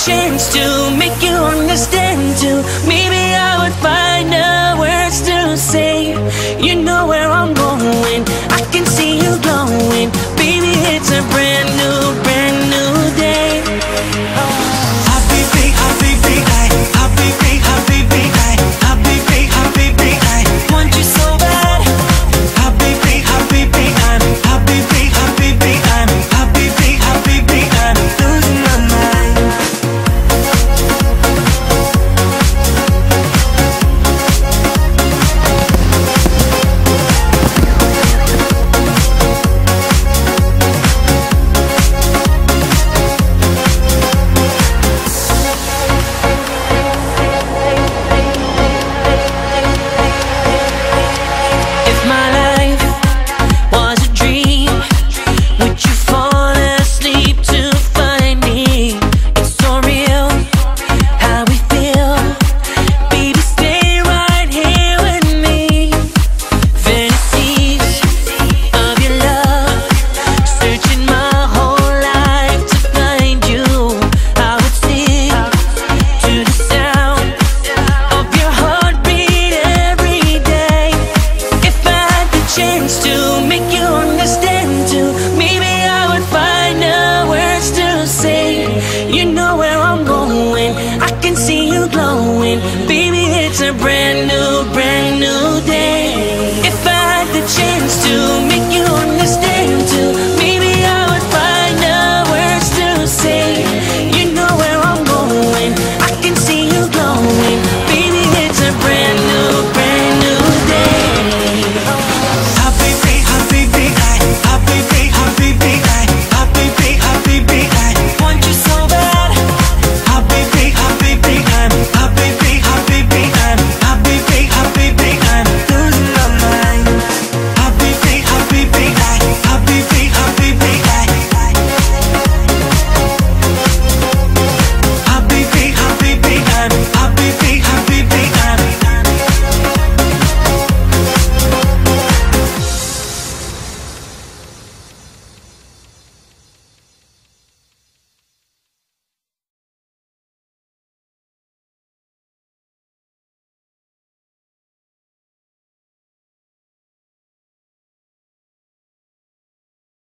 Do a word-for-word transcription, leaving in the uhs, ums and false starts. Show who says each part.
Speaker 1: chance to make you understand too, maybe I would find the words to say. You know where I'm going, I can see you glowing. Baby, it's a brand new, brand new day. Habibi, Habibi, I, Habibi, Habibi, I, Habibi, Habibi, I want you so bad. Habibi, Habibi, I'm Habibi, Habibi, I'm Habibi, Habibi, I'm losing my mind. You know where I'm going, I can see you glowing. Baby, it's a brand